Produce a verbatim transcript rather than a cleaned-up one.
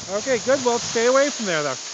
Okay, good. Well, stay away from there, though.